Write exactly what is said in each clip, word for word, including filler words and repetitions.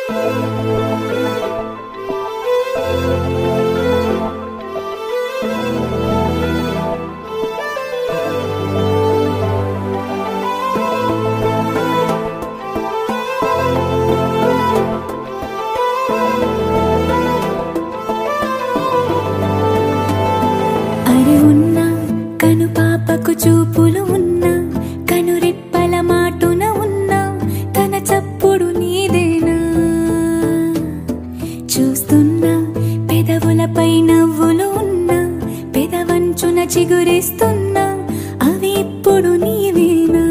చూపులు ఉన్నా కనురెప్పల మాటున ఉన్నా తన చప్పుడు నీదేనా చూస్తున్నా పెదవులపై నవ్వులు ఉన్నా పెదవంచున చిగురిస్తున్నా అవి ఇప్పుడు నీవేనా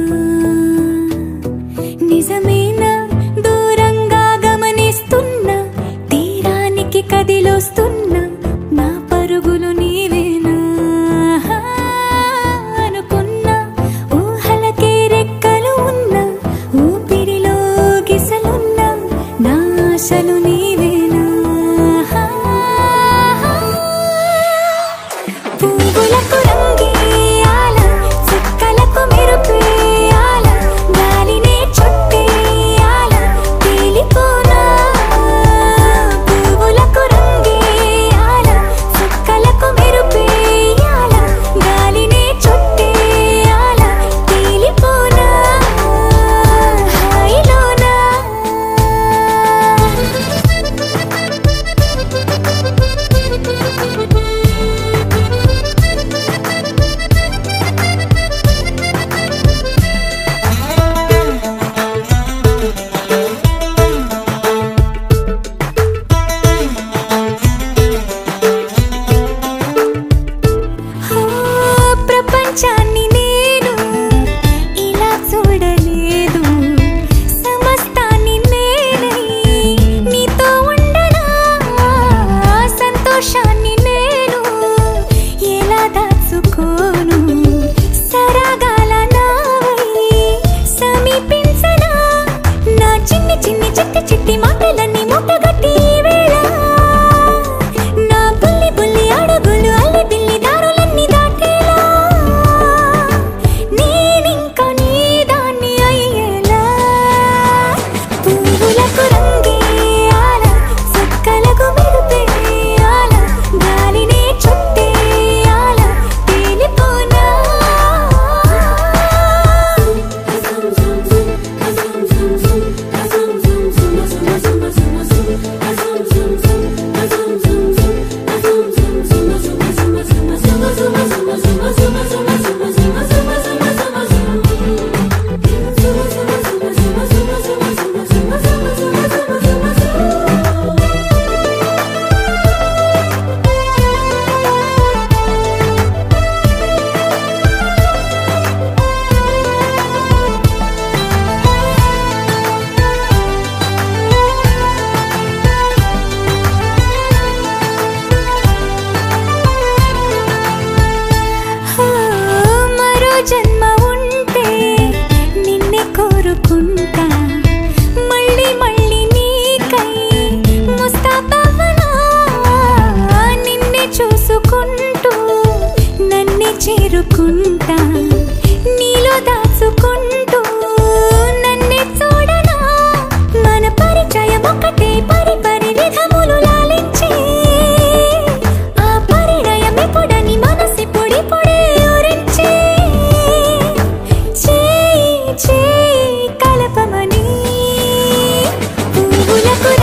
నిజమేనా దూరంగా గమనిస్తున్నా తీరానికి కదిలొస్తున్నా నా పరుగులు నీవేనా ఆశలు నీవేనా పువ్వులకు రంగేయాల చుక్కలకు మెరుపేయాల గాలినే చుట్టేయాల తేలిపోనా పువ్వులకు రంగేయాల చుక్కలకు మెరుపేయాల గాలినే చుట్టేయాల తేలిపోనా హాయిలోనా ప్రపంచాన్ని నేను ఇలా చూడలేదు సమస్తాన్ని నేనై నీతో ఉండనా సంతోషాన్ని నేను ఎలా దాచుకోను సరాగాల నావై సమీపించనా నా చిన్ని చిన్ని చిట్టి చిట్టి మాటలన్నీ మూటగట్టి వేళ నా బుల్లి బుల్లి అడుగులు అల్లి బిల్లి దారులన్నీ దాటేలా నేనింకా నీ దాన్ని అయ్యేలా పువ్వులకు రంగేయాల చుక్కలకు మెరుపేయాల గాలినే చుట్టేయాల తేలిపోనా జన్మ ఉంటే నిన్నే కోరుకుంటా మళ్ళీ మళ్ళీ నీకై ముస్తాబవనా నిన్నే చూసుకుంటూ నన్నే చేరుకుంటా నీలో దాచుకుంటూ నన్నే చూడనా మన పరిచయం ఒకటే పరి పరి విధములు లాలించి ఆ పరిణయం ఎప్పుడని మనసి పొడి పొడి ఊరించి కలపమని పువ్వులకు